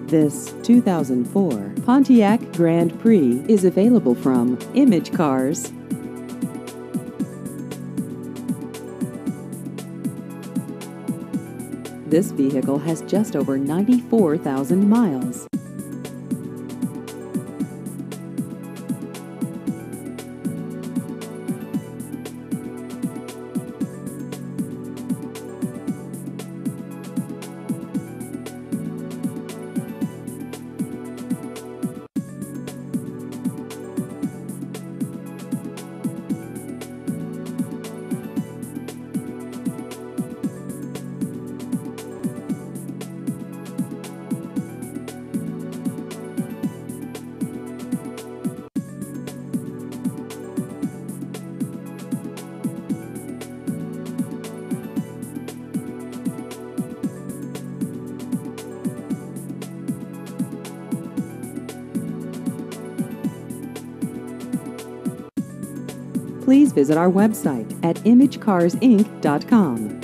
This 2004 Pontiac Grand Prix is available from Image Cars. This vehicle has just over 94,000 miles. Please visit our website at imagecarsinc.com.